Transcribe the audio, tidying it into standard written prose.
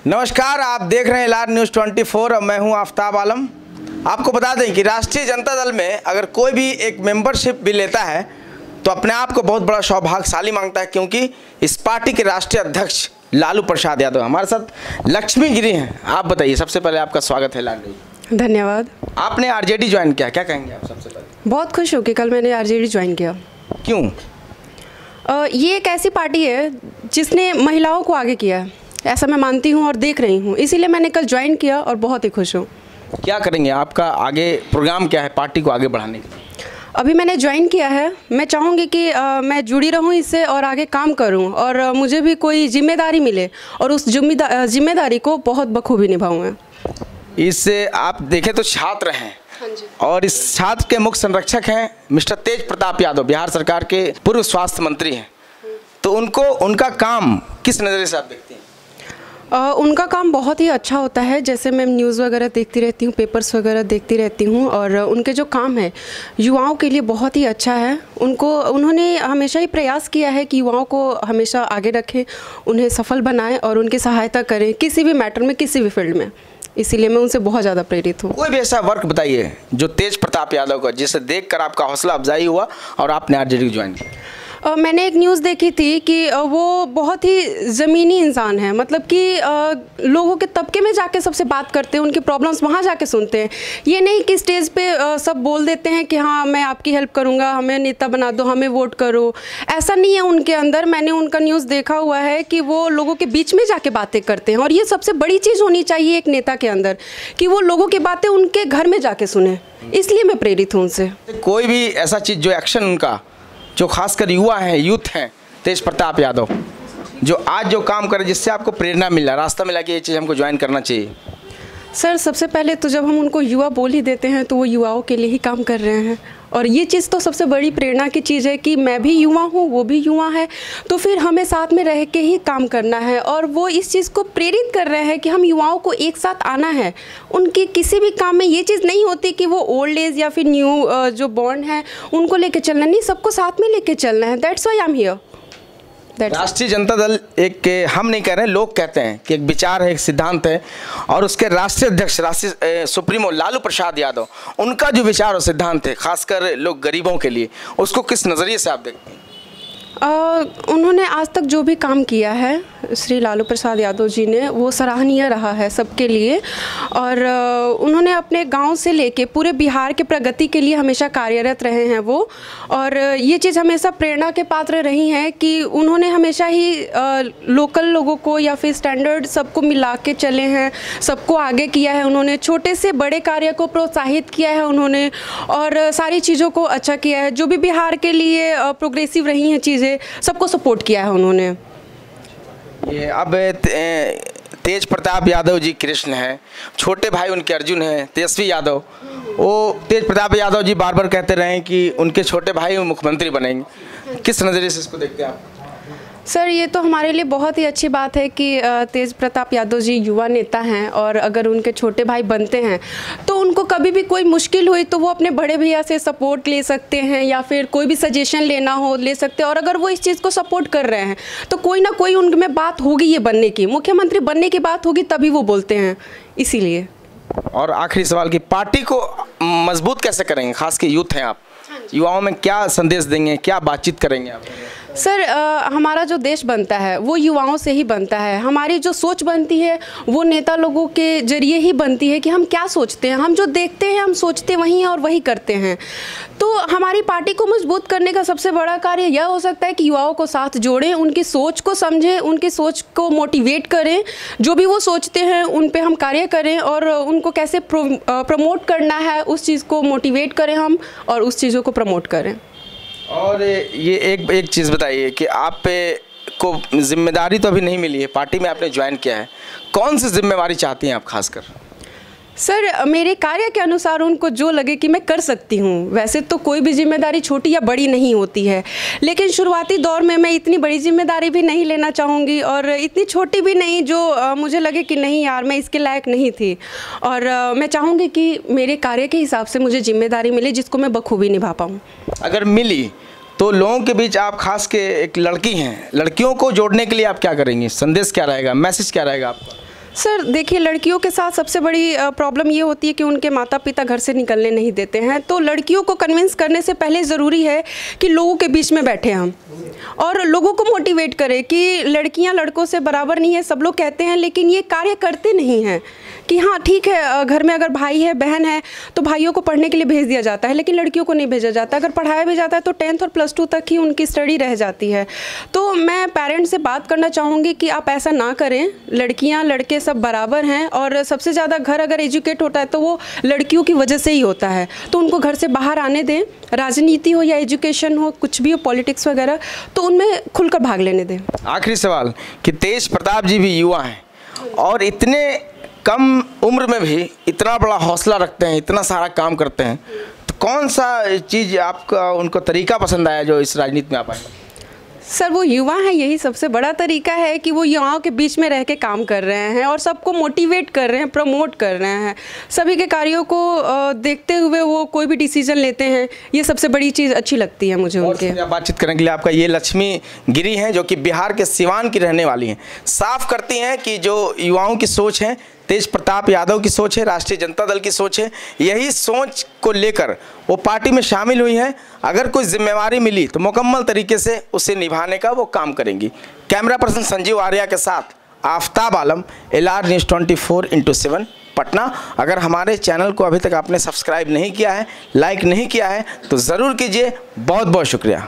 नमस्कार, आप देख रहे हैं लार न्यूज़ 24 और मैं हूं आफ्ताब आलम। आपको बता दें कि राष्ट्रीय जनता दल में अगर कोई भी एक मेंबरशिप भी लेता है तो अपने आप को बहुत बड़ा सौभाग्यशाली मांगता है, क्योंकि इस पार्टी के राष्ट्रीय अध्यक्ष लालू प्रसाद यादव हमारे साथ लक्ष्मी गिरी हैं। आप बताइए, सबसे पहले आपका स्वागत है लालू। धन्यवाद। आपने आरजेडी ज्वाइन किया, क्या कहेंगे आप सबसे पहले? बहुत खुश हूँ कि कल मैंने आरजेडी ज्वाइन किया। क्यों? ये एक ऐसी पार्टी है जिसने महिलाओं को आगे किया है, ऐसा मैं मानती हूँ और देख रही हूँ, इसीलिए मैंने कल ज्वाइन किया और बहुत ही खुश हूँ। क्या करेंगे, आपका आगे प्रोग्राम क्या है पार्टी को आगे बढ़ाने के लिए? अभी मैंने ज्वाइन किया है, मैं चाहूँगी कि मैं जुड़ी रहूँ इससे और आगे काम करूँ और मुझे भी कोई जिम्मेदारी मिले और उस जिम्मेदारी को बहुत बखूबी निभाऊँ। इससे आप देखें तो छात्र हैं और इस छात्र के मुख्य संरक्षक हैं मिस्टर तेज प्रताप यादव, बिहार सरकार के पूर्व स्वास्थ्य मंत्री हैं। तो उनका काम किस नज़रिए से आप देखते हैं? उनका काम बहुत ही अच्छा होता है। जैसे मैं न्यूज़ वगैरह देखती रहती हूँ, पेपर्स वगैरह देखती रहती हूँ और उनके जो काम है युवाओं के लिए बहुत ही अच्छा है। उन्होंने हमेशा ही प्रयास किया है कि युवाओं को हमेशा आगे रखें, उन्हें सफल बनाएं और उनकी सहायता करें किसी भी मैटर में, किसी भी फील्ड में। इसीलिए मैं उनसे बहुत ज़्यादा प्रेरित हूँ। कोई भी ऐसा वर्क बताइए जो तेज प्रताप यादव का, जिसे देखकर आपका हौसला अफजाई हुआ और आपने आरजेडी ज्वाइन किया। मैंने एक न्यूज़ देखी थी कि वो बहुत ही ज़मीनी इंसान है, मतलब कि लोगों के तबके में जाके सबसे बात करते हैं, उनकी प्रॉब्लम्स वहाँ जाके सुनते हैं। ये नहीं कि स्टेज पे सब बोल देते हैं कि हाँ मैं आपकी हेल्प करूँगा, हमें नेता बना दो, हमें वोट करो। ऐसा नहीं है उनके अंदर। मैंने उनका न्यूज़ देखा हुआ है कि वो लोगों के बीच में जाके बातें करते हैं और ये सबसे बड़ी चीज़ होनी चाहिए एक नेता के अंदर, कि वो लोगों की बातें उनके घर में जाके सुने। इसलिए मैं प्रेरित हूँ उनसे। कोई भी ऐसा चीज़ जो एक्शन उनका, जो खासकर युवा हैं, यूथ हैं, तेज प्रताप यादव, जो आज जो काम करे जिससे आपको प्रेरणा मिला, रास्ता मिला कि ये चीज़ हमको ज्वाइन करना चाहिए? सर सबसे पहले तो जब हम उनको युवा बोल ही देते हैं तो वो युवाओं के लिए ही काम कर रहे हैं और ये चीज़ तो सबसे बड़ी प्रेरणा की चीज़ है कि मैं भी युवा हूँ, वो भी युवा है, तो फिर हमें साथ में रह के ही काम करना है। और वो इस चीज़ को प्रेरित कर रहे हैं कि हम युवाओं को एक साथ आना है। उनकी किसी भी काम में ये चीज़ नहीं होती कि वो ओल्ड एज या फिर न्यू जो बॉन्ड है उनको लेके चलना, नहीं, सबको साथ में लेके चलना है। That's why I am here. Rashtriya Janata दल एक, हम नहीं कह रहे हैं, लोग कहते हैं कि एक विचार है, एक सिद्धांत है और उसके राष्ट्रीय अध्यक्ष, राष्ट्रीय सुप्रीमो लालू प्रसाद यादव, उनका जो विचार और सिद्धांत है खासकर लोग गरीबों के लिए, उसको किस नज़रिए से आप देखते हैं? उन्होंने आज तक जो भी काम किया है श्री लालू प्रसाद यादव जी ने, वो सराहनीय रहा है सबके लिए और उन्होंने अपने गांव से लेके पूरे बिहार के प्रगति के लिए हमेशा कार्यरत रहे हैं वो। और ये चीज़ हमेशा प्रेरणा के पात्र रही हैं कि उन्होंने हमेशा ही लोकल लोगों को या फिर स्टैंडर्ड सबको मिला के चले हैं, सबको आगे किया है उन्होंने, छोटे से बड़े कार्य को प्रोत्साहित किया है उन्होंने और सारी चीज़ों को अच्छा किया है। जो भी बिहार के लिए प्रोग्रेसिव रही हैं चीज़ें, सबको सपोर्ट किया है उन्होंने। ये अब तेज प्रताप यादव जी कृष्ण हैं, छोटे भाई उनके अर्जुन हैं तेजस्वी यादव। वो तेज प्रताप यादव जी बार बार कहते रहे कि उनके छोटे भाई मुख्यमंत्री बनेंगे, किस नज़रिए से इसको देखते हैं आप? सर ये तो हमारे लिए बहुत ही अच्छी बात है कि तेज प्रताप यादव जी युवा नेता हैं और अगर उनके छोटे भाई बनते हैं तो उनको कभी भी कोई मुश्किल हुई तो वो अपने बड़े भैया से सपोर्ट ले सकते हैं या फिर कोई भी सजेशन लेना हो ले सकते हैं। और अगर वो इस चीज़ को सपोर्ट कर रहे हैं तो कोई ना कोई उनमें बात होगी ये बनने की, मुख्यमंत्री बनने की बात होगी, तभी वो बोलते हैं। इसीलिए। और आखिरी सवाल कि पार्टी को मजबूत कैसे करेंगे, खास के यूथ हैं आप, युवाओं में क्या संदेश देंगे, क्या बातचीत करेंगे आप? सर हमारा जो देश बनता है वो युवाओं से ही बनता है। हमारी जो सोच बनती है वो नेता लोगों के जरिए ही बनती है कि हम क्या सोचते हैं, हम जो देखते हैं हम सोचते वही हैं और वही करते हैं। तो हमारी पार्टी को मजबूत करने का सबसे बड़ा कार्य यह हो सकता है कि युवाओं को साथ जोड़ें, उनकी सोच को समझें, उनकी सोच को मोटिवेट करें, जो भी वो सोचते हैं उन पे हम कार्य करें और उनको कैसे प्रमोट करना है उस चीज़ को मोटिवेट करें हम और उस चीज़ों को प्रमोट करें। और ये एक चीज़ बताइए कि आप पे को जिम्मेदारी तो अभी नहीं मिली है, पार्टी में आपने ज्वाइन किया है, कौन सी जिम्मेवारी चाहती हैं आप खासकर? सर मेरे कार्य के अनुसार उनको जो लगे कि मैं कर सकती हूँ। वैसे तो कोई भी जिम्मेदारी छोटी या बड़ी नहीं होती है, लेकिन शुरुआती दौर में मैं इतनी बड़ी जिम्मेदारी भी नहीं लेना चाहूँगी और इतनी छोटी भी नहीं जो मुझे लगे कि नहीं यार मैं इसके लायक नहीं थी। और मैं चाहूँगी कि मेरे कार्य के हिसाब से मुझे जिम्मेदारी मिले जिसको मैं बखूबी निभा पाऊँ। अगर मिली तो लोगों के बीच आप खास के एक लड़की हैं, लड़कियों को जोड़ने के लिए आप क्या करेंगी, संदेश क्या रहेगा, मैसेज क्या रहेगा आपका? सर देखिए, लड़कियों के साथ सबसे बड़ी प्रॉब्लम ये होती है कि उनके माता पिता घर से निकलने नहीं देते हैं। तो लड़कियों को कन्विंस करने से पहले ज़रूरी है कि लोगों के बीच में बैठे हम और लोगों को मोटिवेट करें कि लड़कियां लड़कों से बराबर नहीं है। सब लोग कहते हैं लेकिन ये कार्य करते नहीं हैं कि हाँ ठीक है, घर में अगर भाई है बहन है तो भाइयों को पढ़ने के लिए भेज दिया जाता है, लेकिन लड़कियों को नहीं भेजा जाता। अगर पढ़ाया भी जाता है तो 10th और +2 तक ही उनकी स्टडी रह जाती है। तो मैं पेरेंट्स से बात करना चाहूँगी कि आप ऐसा ना करें, लड़कियाँ लड़के सब बराबर हैं और सबसे ज़्यादा घर अगर एजुकेट होता है तो वो लड़कियों की वजह से ही होता है। तो उनको घर से बाहर आने दें, राजनीति हो या एजुकेशन हो, कुछ भी हो, पॉलिटिक्स वगैरह, तो उनमें खुलकर भाग लेने दें। आखिरी सवाल कि तेज प्रताप जी भी युवा हैं और इतने कम उम्र में भी इतना बड़ा हौसला रखते हैं, इतना सारा काम करते हैं, तो कौन सा चीज़ आपका उनको तरीका पसंद आया जो इस राजनीति में आ पाए? सर वो युवा हैं, यही सबसे बड़ा तरीका है कि वो युवाओं के बीच में रह के काम कर रहे हैं और सबको मोटिवेट कर रहे हैं, प्रमोट कर रहे हैं, सभी के कार्यों को देखते हुए वो कोई भी डिसीजन लेते हैं। ये सबसे बड़ी चीज़ अच्छी लगती है मुझे उनके। बातचीत करने के लिए आपका ये लक्ष्मी गिरी हैं जो कि बिहार के सिवान की रहने वाली हैं, साफ करती हैं कि जो युवाओं की सोच है, तेज प्रताप यादव की सोच है, राष्ट्रीय जनता दल की सोच है, यही सोच को लेकर वो पार्टी में शामिल हुई हैं। अगर कोई जिम्मेवारी मिली तो मुकम्मल तरीके से उसे निभाने का वो काम करेंगी। कैमरा पर्सन संजीव आर्या के साथ आफ्ताब आलम, LR News 24/7 पटना। अगर हमारे चैनल को अभी तक आपने सब्सक्राइब नहीं किया है, लाइक नहीं किया है तो ज़रूर कीजिए। बहुत बहुत शुक्रिया।